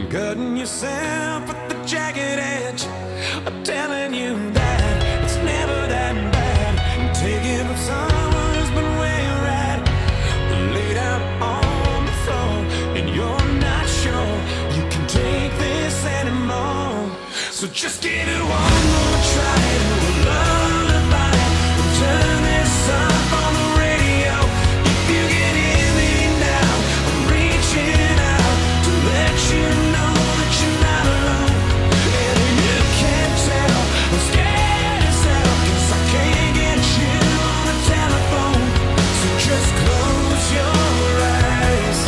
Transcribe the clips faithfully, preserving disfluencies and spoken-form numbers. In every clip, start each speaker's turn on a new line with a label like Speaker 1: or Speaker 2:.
Speaker 1: Cutting yourself at the jagged edge. I'm telling you that it's never that bad. Taking from someone who's been where you're at, laid out on the floor, and you're not sure you can take this anymore. So just give it one more try to a lullaby, and turn this up on the radio. If you can hear me now, I'm reaching out to let you know that you're not alone. And if you can't tell, I'm scared as hell, 'cause I can't get you on the telephone. So just close your eyes.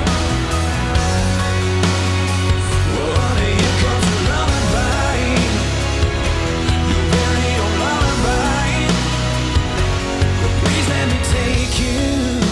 Speaker 1: Well, here comes a lullaby, your very own lullaby. But please let me take you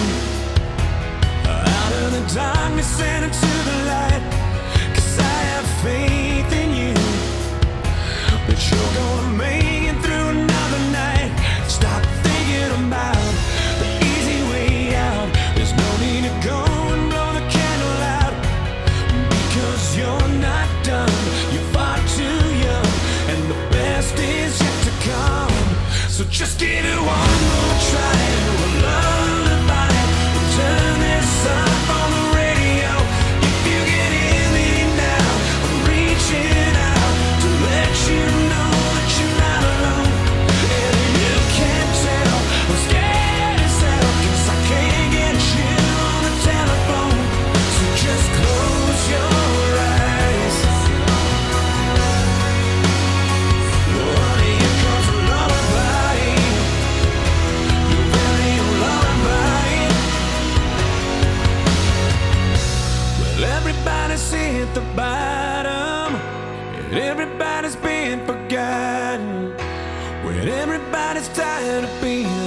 Speaker 1: out of the darkness and into the light, 'cause I have faith in you that you're gonna make it through another night. Stop thinking about the easy way out. There's no need to go and blow the candle out, because you're not done. You're far too young, and the best is yet to come. So just give it one more try to a lullaby, and turn this up on the radio. If you can hear me now, I'm reaching out to let you know that you're not alone. And if you can't tell, I'm scared as hell, 'cause I can't get you on the telephone. So just close your eyes. Oh, here comes a lullaby, your very own lullaby. Well, everybody's hit the bottom, and everybody's been forgotten. When everybody's tired of being